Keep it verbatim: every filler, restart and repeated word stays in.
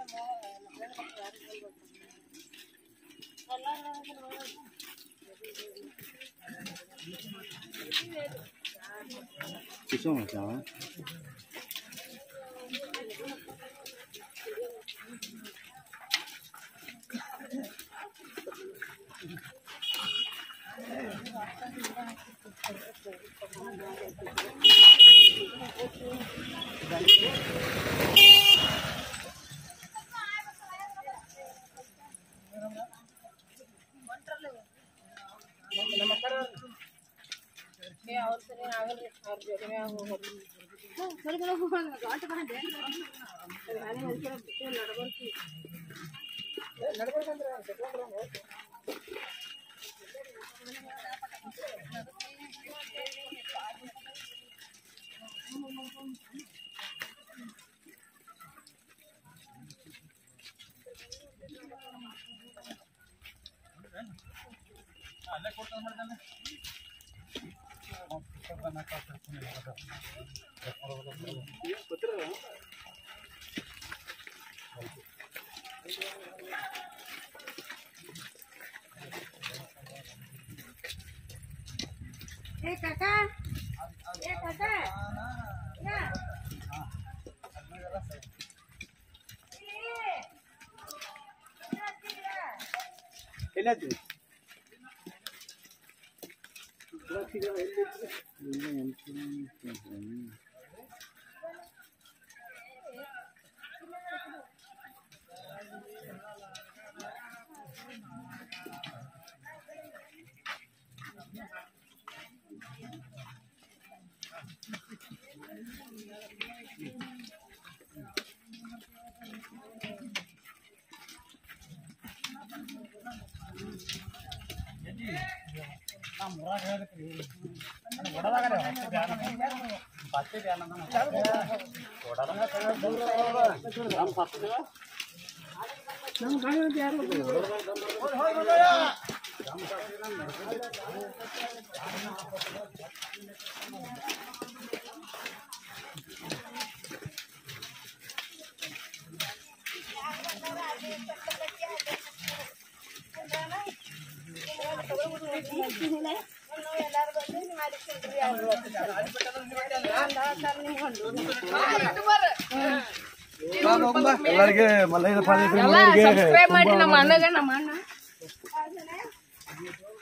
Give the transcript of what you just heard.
किसों में जाओ Eh kakak, eh kakak, ya. Ini tu. murah ya gitu. Boda lagi deh, pasti dia anak, pasti dia anak anak. Boda lagi kan dulu, ram pasti deh. Nam kaya dia lu. Hoi hoi boda ya. Ram pasti nam. ಎಲ್ಲರಿಗೆ ಮಲ್ಲಯ್ಯನ ಪಾದ subscribe ಮಾಡಿ ನಮ್ಮ ಅಣ್ಣಗೆ ನಮ್ಮ ಅಣ್ಣ